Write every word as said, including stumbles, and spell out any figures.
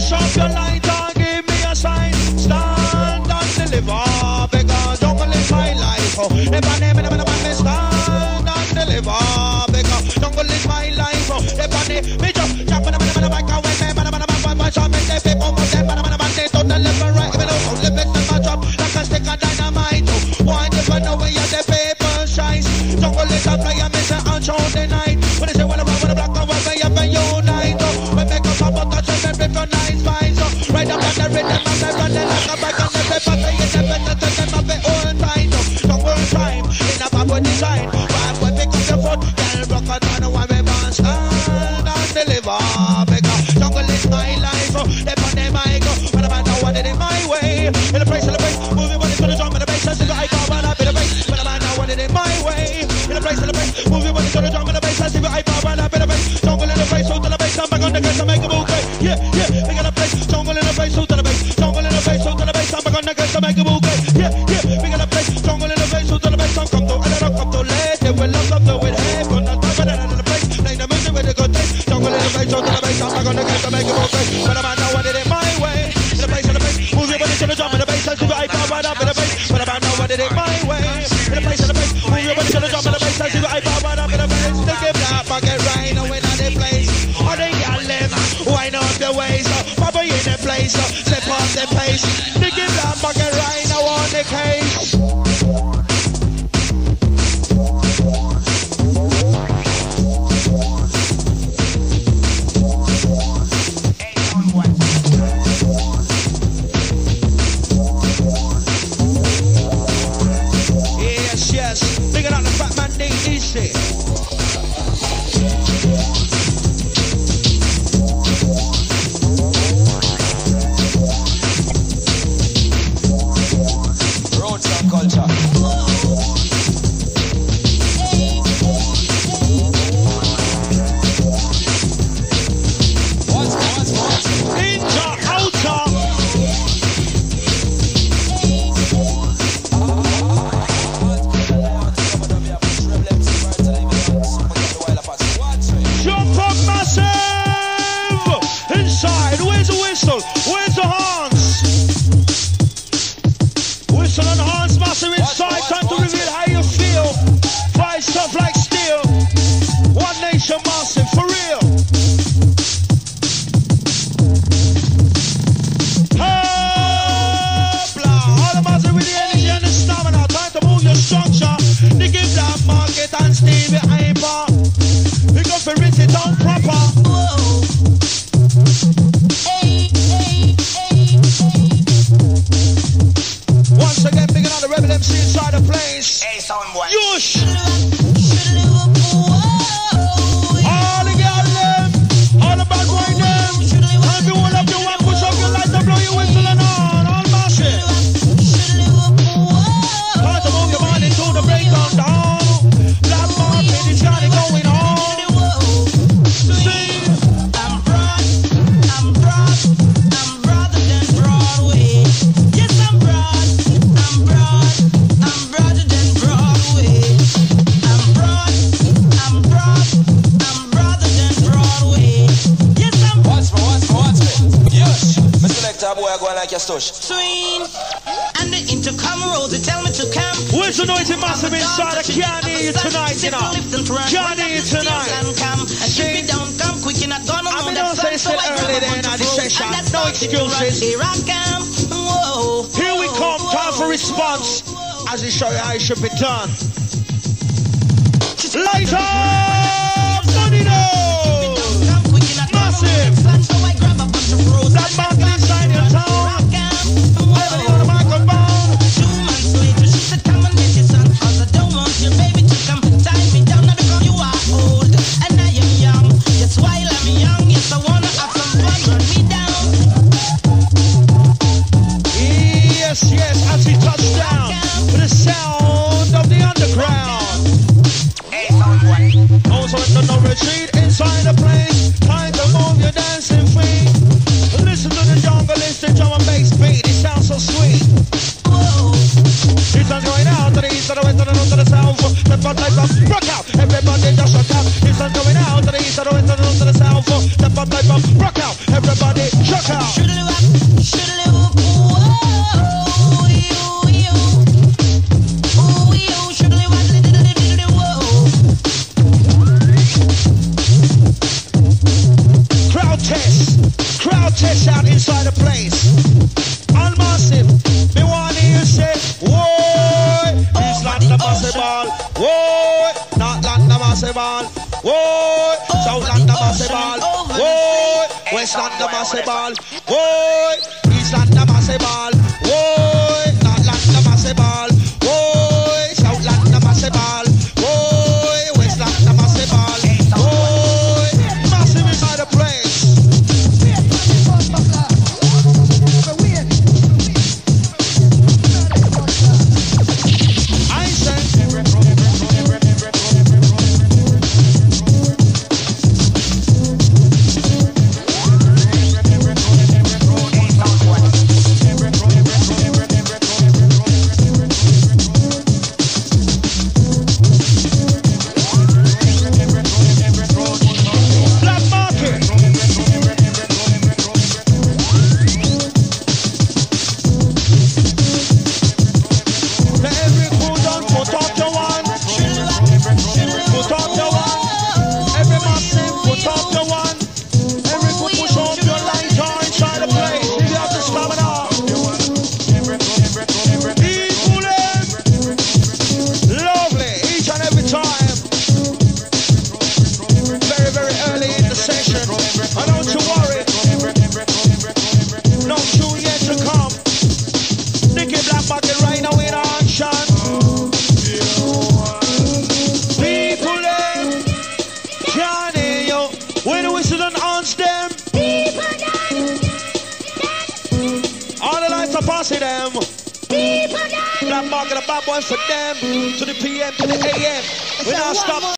flash up your light and give me a sign. Stand and deliver, because jungle is my life. Oh, if I name it, I'm gonna stand and deliver, because jungle is my life. Oh, if I name me just jump in the middle of the back away, man, man, man, man, man, man, man, make the people move them, man, man, man, they don't deliver right, even though I'm living in my job like a stick of dynamite. Why never know where the paper shines? Jungle is a player, miss it on show the night. When they say, well, I'm with a black and white, we have a unite. We make us up, touch and rip for nice vibes. Right up on the rhythm, and they're running like a bike on the paper. They get them better to them of their own time. Jungle time, in a bad design. Right, we pick up your foot, girl, rock out on the one we want. Stand and deliver, because jungle is my life. They put them I go, but I know what it is my way. In the place of the place, moving money to the drum and the bass. I see the I go, but I be the bass. But I know what it is my way. In the place of the place, moving money to the drum and the bass. I see the I go, but I be the bass. Jungle in the face, hold to the bass. I'm back on the gas to make a move. Yeah, yeah, we got a place. Jungle in the face, hold to the bass. Jungle in the face, hold to the bass. I'm back on the gas to make a move. Yeah, yeah, we got a place. Jungle in the face, hold to the bass. I'm come to, and I don't come to late. They will love, come to with head. But not time, but I'm in the place. Play the music with a good taste. Jungle in the face, hold to the bass. I'm back on the gas to make a move. But I know what it is my way. In the place of the bass, move your body to the drum and the bass. I see the I go, but I'm in the bass. But I know what it is my way. In the place of the bass, move your body to the drum and the bass. I see the I go, but I'm in the bass. They give that pocket right now in the place. Or they got left, wind up the waist. Papa in the place, step off the pace. They give that pocket right now on the case. Yes, yes, bigger than the fat man D E C. Swing and the intercom rolls. They tell me to come. Where's the noisy massive inside? I can't hear you tonight, you know. Can't hear you tonight. See, I mean, don't say it's still early there in the session. No excuses. Here we come. Time for response. As we show you how it should be done. Light up! Money no! Massive! That mountain inside your town. Everybody on the microphone. Two months later, she said, come and get your son. Cause I don't want your baby to come tie me down. Now because you are old and I am young. Yes, while I'm young, yes, I wanna have some fun. Run me down. Yes, yes, as we touch down with the sound of the underground. Also in the no retreat inside the place. Time to move your dancing feet. Listen to the jungle, it's the drum and bass beat. It sounds so sweet. This one's going out to the east, to the west, to the north, to the south. The front lights up, rock out. Everybody just rock out. This one's going out to the east, to the west, to the north, to the south. The front lights up, rock out. Everybody rock out. massive ball. Whoa, South London massive ball. Whoa, West London massive ball. Whoa, East London massive ball. Whoa, North London massive ball. Whoa, South London massive ball. Whoa, West London massive ball. Whoa, massive inside the place. I said. Them. Black market, a bad boy for them. To the P M, to the A M. We not stop.